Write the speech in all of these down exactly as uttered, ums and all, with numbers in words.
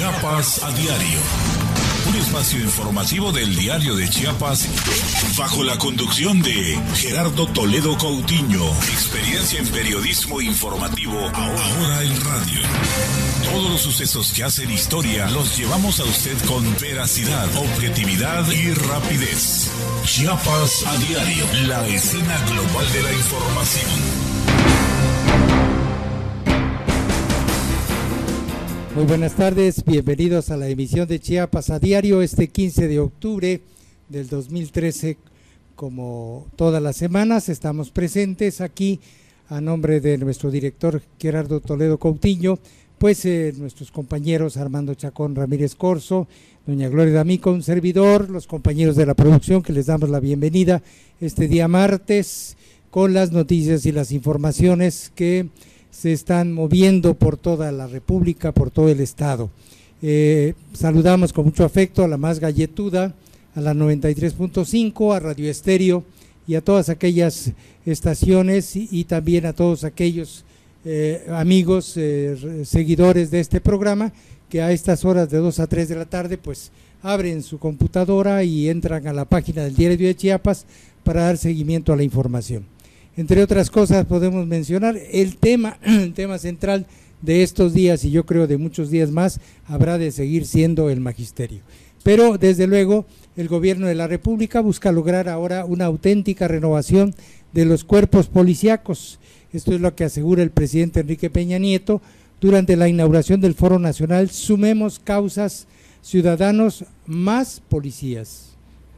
Chiapas a diario. Un espacio informativo del Diario de Chiapas bajo la conducción de Gerardo Toledo Coutinho. Experiencia en periodismo informativo ahora en radio. Todos los sucesos que hacen historia los llevamos a usted con veracidad, objetividad y rapidez. Chiapas a diario, la escena global de la información. Muy buenas tardes, bienvenidos a la emisión de Chiapas a diario este quince de octubre del dos mil trece. Como todas las semanas estamos presentes aquí a nombre de nuestro director Gerardo Toledo Coutinho, pues eh, nuestros compañeros Armando Chacón Ramírez Corzo, doña Gloria D'Amico, un servidor, los compañeros de la producción que les damos la bienvenida este día martes con las noticias y las informaciones que se están moviendo por toda la República, por todo el estado. Eh, saludamos con mucho afecto a la más galletuda, a la noventa y tres punto cinco, a Radio Estéreo y a todas aquellas estaciones y, y también a todos aquellos eh, amigos, eh, seguidores de este programa que a estas horas de dos a tres de la tarde pues abren su computadora y entran a la página del Diario de Chiapas para dar seguimiento a la información. Entre otras cosas podemos mencionar el tema, el tema central de estos días y yo creo de muchos días más habrá de seguir siendo el magisterio. Pero desde luego el gobierno de la República busca lograr ahora una auténtica renovación de los cuerpos policíacos. Esto es lo que asegura el presidente Enrique Peña Nieto durante la inauguración del Foro Nacional Sumemos Causas, Ciudadanos más Policías.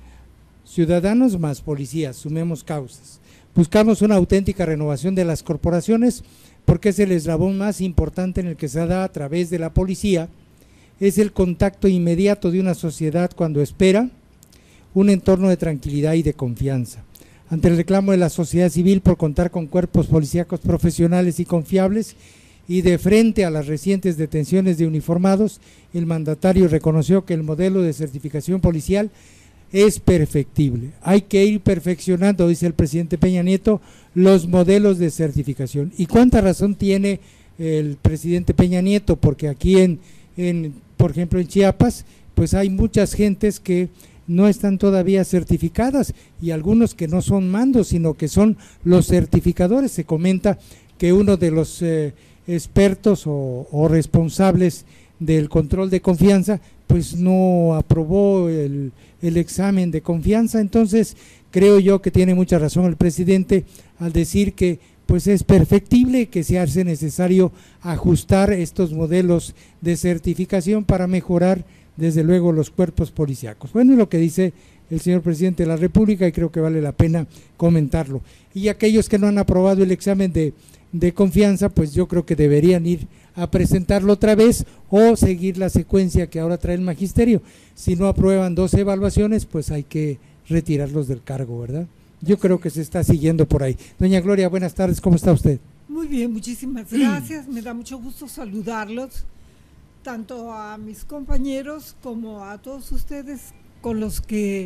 Ciudadanos más Policías, sumemos causas. Buscamos una auténtica renovación de las corporaciones porque es el eslabón más importante en el que se da a través de la policía, es el contacto inmediato de una sociedad cuando espera un entorno de tranquilidad y de confianza. Ante el reclamo de la sociedad civil por contar con cuerpos policíacos profesionales y confiables y de frente a las recientes detenciones de uniformados, el mandatario reconoció que el modelo de certificación policial es perfectible. Hay que ir perfeccionando, dice el presidente Peña Nieto, los modelos de certificación. ¿Y cuánta razón tiene el presidente Peña Nieto? Porque aquí en, en por ejemplo en Chiapas, pues hay muchas gentes que no están todavía certificadas y algunos que no son mandos, sino que son los certificadores. Se comenta que uno de los eh, expertos o, o responsables del control de confianza pues no aprobó el, el examen de confianza. Entonces creo yo que tiene mucha razón el presidente al decir que pues es perfectible, que se hace necesario ajustar estos modelos de certificación para mejorar desde luego los cuerpos policíacos. Bueno, es lo que dice el señor presidente de la República y creo que vale la pena comentarlo. Y aquellos que no han aprobado el examen de, de confianza, pues yo creo que deberían ir a presentarlo otra vez o seguir la secuencia que ahora trae el magisterio. Si no aprueban dos evaluaciones, pues hay que retirarlos del cargo, ¿verdad? Yo creo que se está siguiendo por ahí. Doña Gloria, buenas tardes, ¿cómo está usted? Muy bien, muchísimas gracias, me da mucho gusto saludarlos, tanto a mis compañeros como a todos ustedes con los que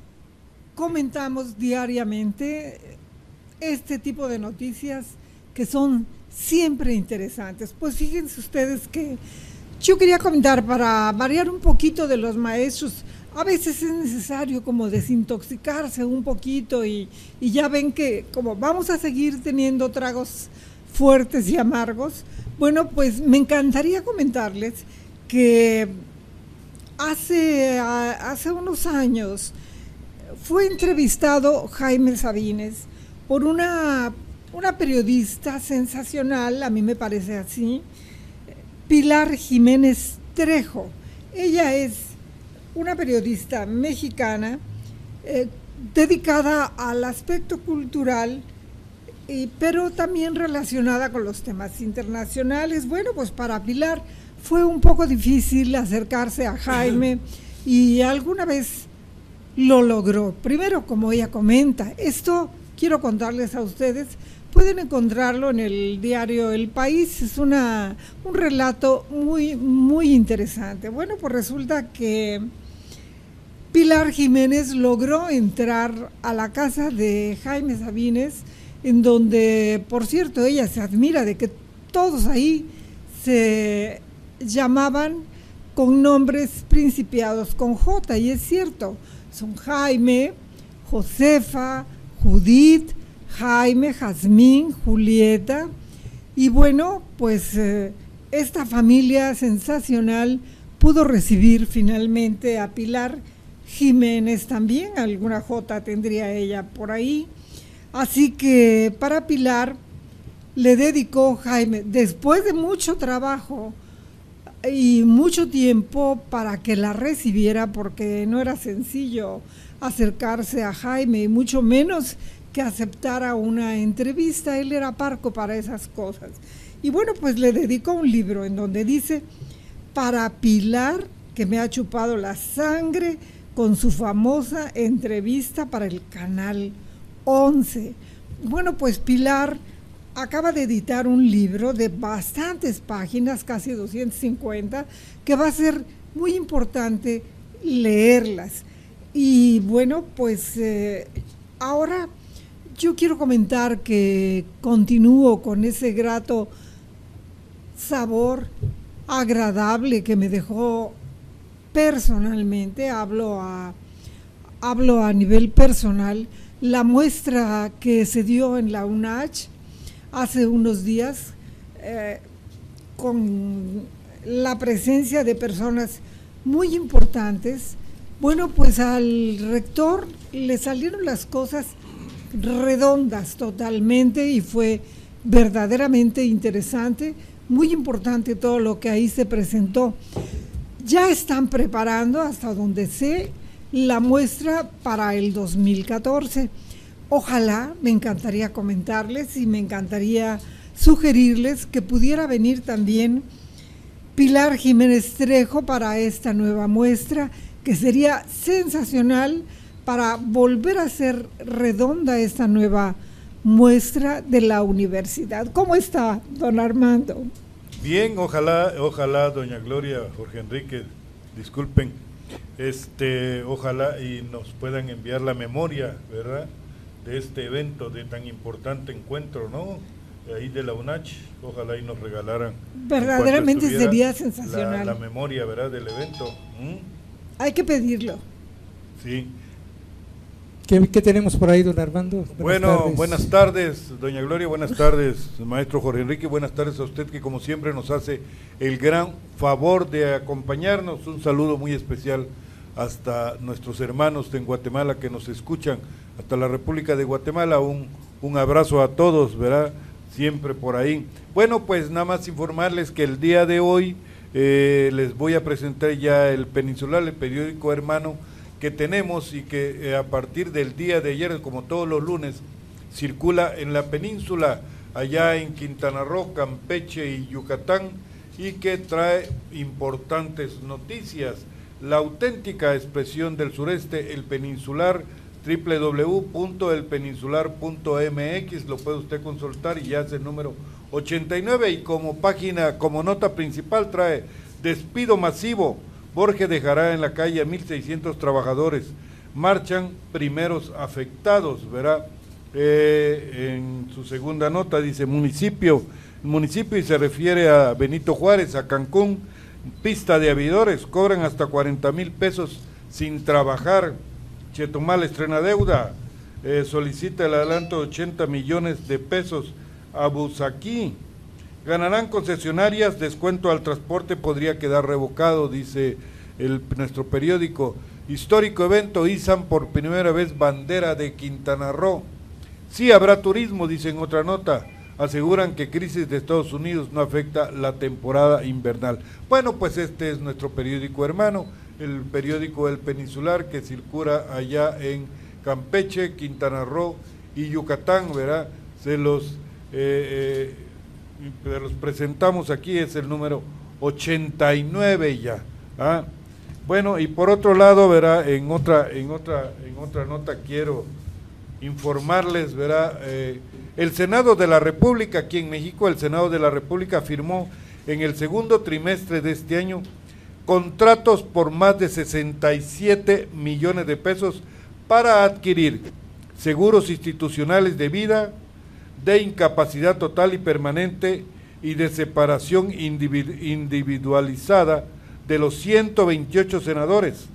comentamos diariamente este tipo de noticias que son siempre interesantes. Pues fíjense ustedes que yo quería comentar, para variar un poquito de los maestros, a veces es necesario como desintoxicarse un poquito y, y ya ven que como vamos a seguir teniendo tragos fuertes y amargos, bueno, pues me encantaría comentarles que hace, hace unos años fue entrevistado Jaime Sabines por una, una periodista sensacional, a mí me parece así, Pilar Jiménez Trejo. Ella es una periodista mexicana eh, dedicada al aspecto cultural, y, pero también relacionada con los temas internacionales. Bueno, pues para Pilar fue un poco difícil acercarse a Jaime y alguna vez lo logró. Primero, como ella comenta, esto quiero contarles a ustedes, pueden encontrarlo en el diario El País, es una, un relato muy, muy interesante. Bueno, pues resulta que Pilar Jiménez logró entrar a la casa de Jaime Sabines, en donde, por cierto, ella se admira de que todos ahí se llamaban con nombres principiados con J, y es cierto, son Jaime, Josefa, Judith, Jaime, Jazmín, Julieta, y bueno, pues eh, esta familia sensacional pudo recibir finalmente a Pilar Jiménez también, alguna J tendría ella por ahí, así que para Pilar le dedicó Jaime, después de mucho trabajo y mucho tiempo para que la recibiera, porque no era sencillo acercarse a Jaime, y mucho menos que aceptara una entrevista, él era parco para esas cosas. Y bueno, pues le dedicó un libro en donde dice: para Pilar, que me ha chupado la sangre con su famosa entrevista para el Canal once. Bueno, pues Pilar acaba de editar un libro de bastantes páginas, casi doscientas cincuenta, que va a ser muy importante leerlas. Y bueno, pues eh, ahora yo quiero comentar que continúo con ese grato sabor agradable que me dejó personalmente, hablo a, hablo a nivel personal, la muestra que se dio en la UNACH hace unos días, eh, con la presencia de personas muy importantes. Bueno, pues al rector le salieron las cosas redondas totalmente y fue verdaderamente interesante, muy importante todo lo que ahí se presentó. Ya están preparando, hasta donde sé, la muestra para el dos mil catorce. Ojalá, me encantaría comentarles y me encantaría sugerirles que pudiera venir también Pilar Jiménez Trejo para esta nueva muestra, que sería sensacional para volver a ser redonda esta nueva muestra de la universidad. ¿Cómo está, don Armando? Bien, ojalá, ojalá, doña Gloria, Jorge Enrique, disculpen, este, ojalá y nos puedan enviar la memoria, ¿verdad?, de este evento, de tan importante encuentro, ¿no?, ahí de la UNACH, ojalá y nos regalaran. Verdaderamente sería sensacional. La, la memoria, ¿verdad?, del evento. ¿Mm? Hay que pedirlo. Sí. ¿Qué, ¿Qué tenemos por ahí, don Armando? Buenas bueno, tardes. Buenas tardes, doña Gloria, buenas tardes, maestro Jorge Enrique, buenas tardes a usted que como siempre nos hace el gran favor de acompañarnos. Un saludo muy especial hasta nuestros hermanos en Guatemala que nos escuchan, hasta la República de Guatemala, un, un abrazo a todos, ¿verdad?, siempre por ahí. Bueno, pues nada más informarles que el día de hoy eh, les voy a presentar ya el Peninsular, el periódico hermano que tenemos y que eh, a partir del día de ayer, como todos los lunes, circula en la península, allá en Quintana Roo, Campeche y Yucatán, y que trae importantes noticias. La auténtica expresión del sureste, el Peninsular, doble u doble u doble u punto el peninsular punto m x, lo puede usted consultar y ya es el número ochenta y nueve, y como página, como nota principal trae: despido masivo, Borges dejará en la calle a mil seiscientos trabajadores, marchan primeros afectados, ¿verdad? Eh, en su segunda nota dice municipio, municipio y se refiere a Benito Juárez, a Cancún, pista de aviadores, cobran hasta cuarenta mil pesos sin trabajar. Chetumal estrena deuda, eh, solicita el adelanto de ochenta millones de pesos a Busaquí. Ganarán concesionarias, descuento al transporte podría quedar revocado, dice el, nuestro periódico. Histórico evento, izan por primera vez bandera de Quintana Roo. Sí habrá turismo, dice en otra nota. Aseguran que crisis de Estados Unidos no afecta la temporada invernal. Bueno, pues este es nuestro periódico hermano, el periódico El Peninsular, que circula allá en Campeche, Quintana Roo y Yucatán, ¿verdad? Se los... Eh, eh, los presentamos aquí, es el número ochenta y nueve ya. ¿Ah? Bueno, y por otro lado, verá, en otra, en otra, en otra nota quiero informarles, verá, eh, el Senado de la República, aquí en México, el Senado de la República firmó en el segundo trimestre de este año contratos por más de sesenta y siete millones de pesos para adquirir seguros institucionales de vida, de incapacidad total y permanente y de separación individualizada de los ciento veintiocho senadores,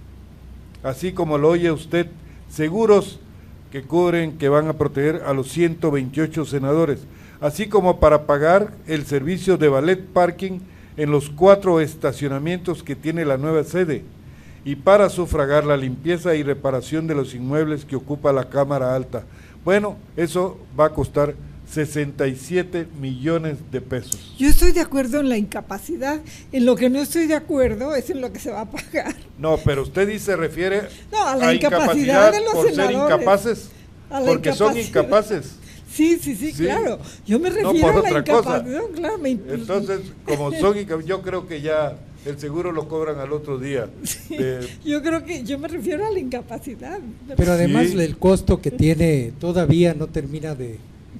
así como lo oye usted, seguros que cubren, que van a proteger a los ciento veintiocho senadores, así como para pagar el servicio de valet parking en los cuatro estacionamientos que tiene la nueva sede, y para sufragar la limpieza y reparación de los inmuebles que ocupa la Cámara Alta. Bueno, eso va a costar sesenta y siete millones de pesos. Yo estoy de acuerdo en la incapacidad, en lo que no estoy de acuerdo es en lo que se va a pagar. No, pero usted dice, se refiere no, a la a incapacidad, incapacidad de los por senadores, ser incapaces, porque incapacidad. son incapaces. Sí, sí, sí, sí, claro. Yo me refiero no por a la otra cosa. incapacidad. Claro, me... Entonces, como son incapaces, yo creo que ya el seguro lo cobran al otro día. Sí, de... Yo creo que yo me refiero a la incapacidad. Pero además sí. el costo que tiene todavía no termina de,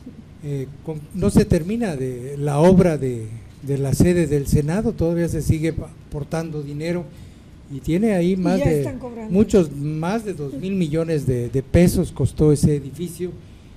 eh, con, no se termina de la obra de, de la sede del Senado, todavía se sigue aportando dinero y tiene ahí más de muchos, más de dos mil millones de, de pesos costó ese edificio.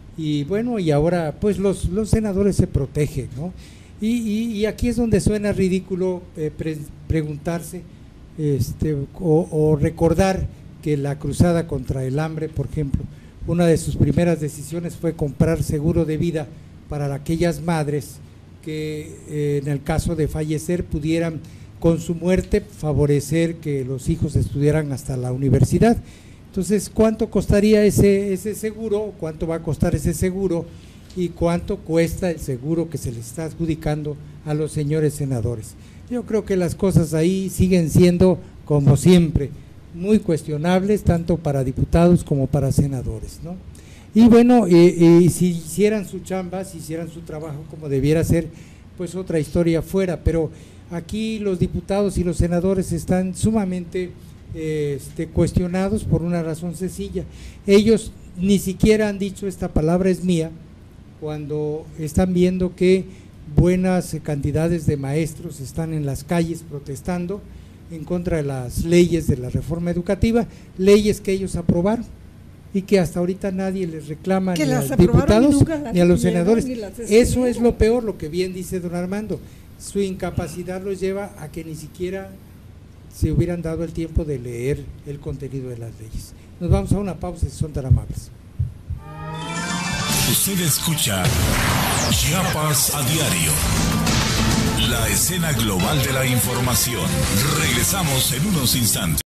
Y bueno, y ahora pues los, los senadores se protegen, ¿no? Y, y, y aquí es donde suena ridículo eh, pre, preguntarse este, o, o recordar que la cruzada contra el hambre, por ejemplo, una de sus primeras decisiones fue comprar seguro de vida para aquellas madres que eh, en el caso de fallecer pudieran con su muerte favorecer que los hijos estudiaran hasta la universidad. Entonces, ¿cuánto costaría ese, ese seguro? ¿Cuánto va a costar ese seguro? ¿Y cuánto cuesta el seguro que se le está adjudicando a los señores senadores? Yo creo que las cosas ahí siguen siendo, como siempre, muy cuestionables, tanto para diputados como para senadores, ¿no? Y bueno, eh, eh, si hicieran su chamba, si hicieran su trabajo como debiera ser, pues otra historia fuera, pero aquí los diputados y los senadores están sumamente Este, cuestionados por una razón sencilla. Ellos ni siquiera han dicho esta palabra es mía cuando están viendo que buenas cantidades de maestros están en las calles protestando en contra de las leyes de la reforma educativa, leyes que ellos aprobaron y que hasta ahorita nadie les reclama, ni a los diputados ni a los senadores. Eso es lo peor, lo que bien dice don Armando, su incapacidad los lleva a que ni siquiera se hubieran dado el tiempo de leer el contenido de las leyes. Nos vamos a una pausa si son tan amables. Usted escucha Chiapas a diario, la escena global de la información. Regresamos en unos instantes.